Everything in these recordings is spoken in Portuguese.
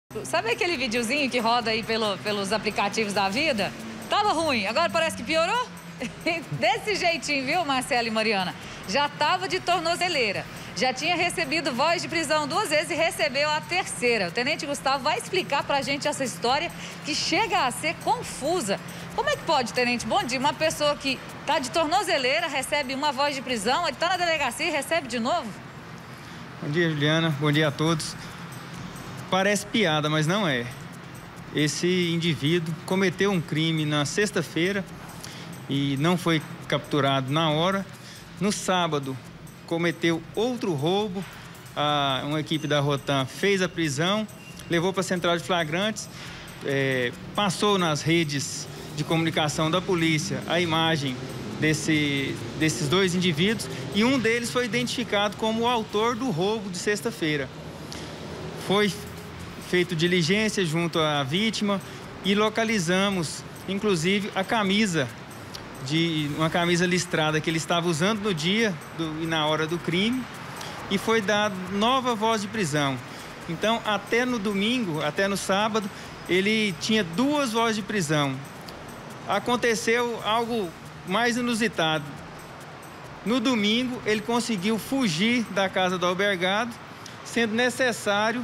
Sabe aquele videozinho que roda aí pelos aplicativos da vida? Tava ruim, agora parece que piorou? Desse jeitinho, viu, Marcelo e Mariana? Já tava de tornozeleira. Já tinha recebido voz de prisão 2 vezes e recebeu a terceira. O tenente Gustavo vai explicar pra gente essa história que chega a ser confusa. Como é que pode, tenente? Bom dia, uma pessoa que tá de tornozeleira, recebe uma voz de prisão, ele tá na delegacia e recebe de novo? Bom dia, Juliana. Bom dia a todos. Parece piada, mas não é. Esse indivíduo cometeu um crime na sexta-feira e não foi capturado na hora. No sábado, cometeu outro roubo. Uma equipe da Rotam fez a prisão, levou para a central de flagrantes, passou nas redes de comunicação da polícia a imagem desses 2 indivíduos e um deles foi identificado como o autor do roubo de sexta-feira. Foi feito diligência junto à vítima e localizamos, inclusive, a camisa, uma camisa listrada que ele estava usando no dia e na hora do crime, e foi dada nova voz de prisão. Então, até no domingo, até no sábado, ele tinha 2 vozes de prisão. Aconteceu algo mais inusitado. No domingo, ele conseguiu fugir da casa do albergado, sendo necessário,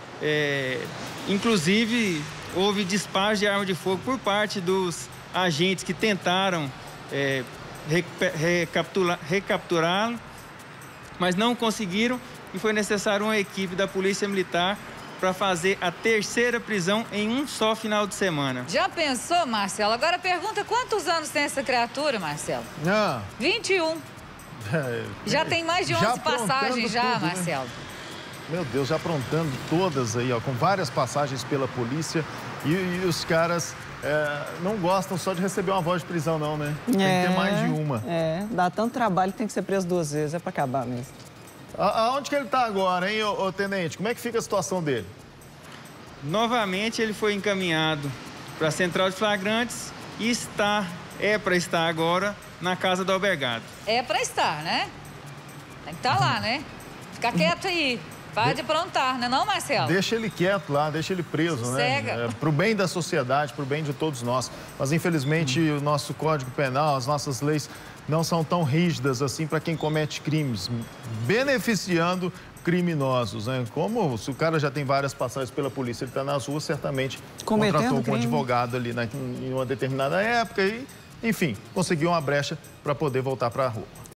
inclusive, houve disparo de arma de fogo por parte dos agentes que tentaram recapturá-lo, mas não conseguiram e foi necessário uma equipe da Polícia Militar para fazer a terceira prisão em um só final de semana. Já pensou, Marcelo? Agora pergunta quantos anos tem essa criatura, Marcelo? 21. Já tem mais de 11 passagens já, tudo, Marcelo. Né? Meu Deus, já aprontando todas aí, ó, com várias passagens pela polícia e os caras não gostam só de receber uma voz de prisão não, né? Tem que ter mais de uma. Dá tanto trabalho que tem que ser preso 2 vezes, é pra acabar mesmo. Aonde que ele tá agora, hein, ô tenente? Como é que fica a situação dele? Novamente ele foi encaminhado para a central de flagrantes e é para estar agora na casa do albergado. É para estar, né? Tem que estar lá, né? Fica quieto aí. Para de aprontar, né não, Marcelo? Deixa ele quieto lá, deixa ele preso, Sossega. Né? Pro bem da sociedade, pro bem de todos nós. Mas, infelizmente, o nosso Código Penal, as nossas leis não são tão rígidas assim para quem comete crimes, beneficiando criminosos, né? Como se o cara já tem várias passagens pela polícia, ele está nas ruas, certamente contratou um advogado ali em uma determinada época e, enfim, conseguiu uma brecha para poder voltar para a rua.